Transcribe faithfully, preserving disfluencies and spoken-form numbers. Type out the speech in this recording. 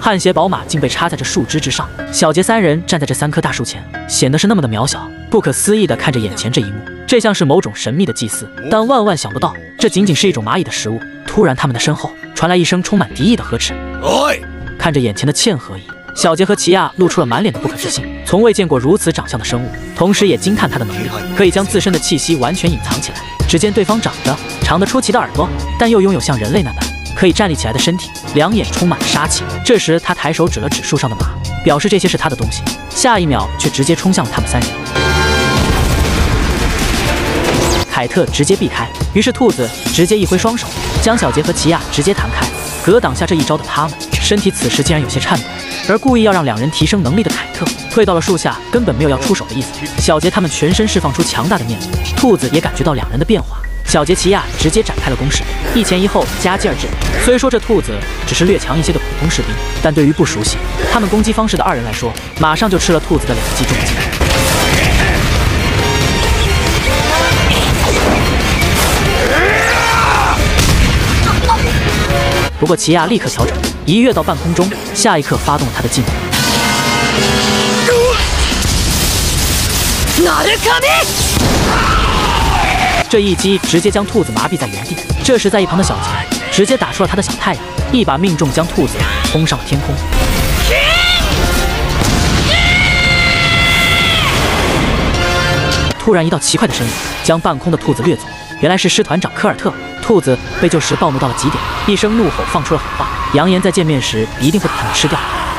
汗血宝马竟被插在这树枝之上。小杰三人站在这三棵大树前，显得是那么的渺小，不可思议地看着眼前这一幕。这像是某种神秘的祭祀，但万万想不到，这仅仅是一种蚂蚁的食物。突然，他们的身后传来一声充满敌意的呵斥。看着眼前的嵌合蚁，小杰和奇亚露出了满脸的不可置信，从未见过如此长相的生物，同时也惊叹他的能力，可以将自身的气息完全隐藏起来。只见对方长着长得出奇的耳朵，但又拥有像人类那般可以站立起来的身体，两眼充满了杀气。这时，他抬手指了指树上的马，表示这些是他的东西。下一秒，却直接冲向了他们三人。凯特直接避开，于是兔子直接一挥双手，将小杰和奇亚直接弹开，格挡下这一招的他们，身体此时竟然有些颤抖。而故意要让两人提升能力的凯特退到了树下，根本没有要出手的意思。小杰他们全身释放出强大的念力，兔子也感觉到两人的变化。小杰、奇亚直接展开了攻势，一前一后加劲儿制。虽说这兔子只是略强一些的普通士兵，但对于不熟悉他们攻击方式的二人来说，马上就吃了兔子的两记重击。不过奇亚立刻调整，一跃到半空中，下一刻发动了他的技能。这一击直接将兔子麻痹在原地。这时，在一旁的小杰直接打出了他的小太阳，一把命中，将兔子轰上了天空。突然，一道奇怪的身影将半空的兔子掠走，原来是师团长科尔特。兔子被救时暴怒到了极点，一声怒吼放出了狠话，扬言在见面时一定会把他们吃掉。